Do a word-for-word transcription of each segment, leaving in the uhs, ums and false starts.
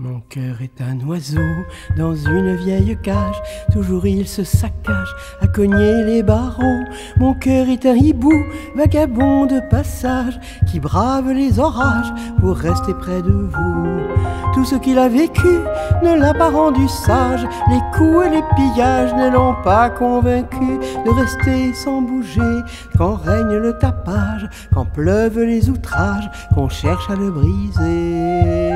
Mon cœur est un oiseau dans une vieille cage, toujours il se saccage à cogner les barreaux. Mon cœur est un hibou, vagabond de passage, qui brave les orages pour rester près de vous. Tout ce qu'il a vécu ne l'a pas rendu sage, les coups et les pillages ne l'ont pas convaincu de rester sans bouger quand règne le tapage, quand pleuvent les outrages, qu'on cherche à le briser.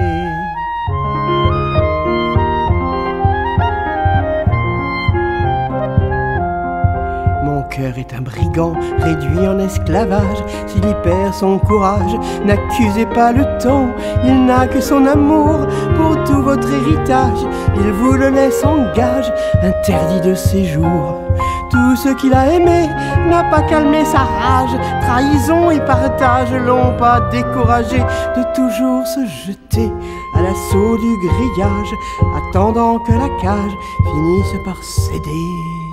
Mon cœur est un brigand réduit en esclavage, s'il y perd son courage, n'accusez pas le temps, il n'a que son amour pour tout votre héritage, il vous le laisse en gage, interdit de séjour. Tout ce qu'il a aimé n'a pas calmé sa rage, trahison et partage l'ont pas découragé de toujours se jeter à l'assaut du grillage, attendant que la cage finisse par céder.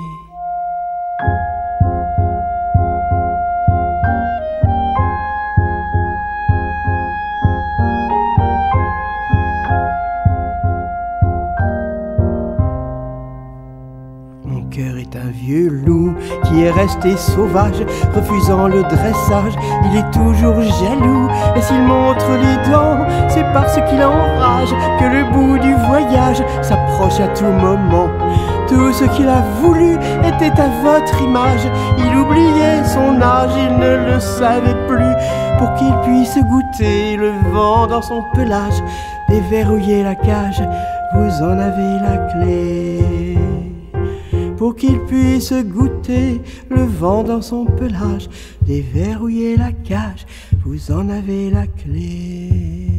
Mon cœur est un vieux loup qui est resté sauvage, refusant le dressage, il est toujours jaloux. Et s'il montre les dents, c'est parce qu'il enrage que le bout du voyage s'approche à tout moment. Tout ce qu'il a voulu était à votre image, il oubliait son âge, il ne le savait plus. Pour qu'il puisse goûter le vent dans son pelage, déverrouiller la cage, vous en avez la clé. Pour qu'il puisse goûter le vent dans son pelage, déverrouiller la cage, vous en avez la clé.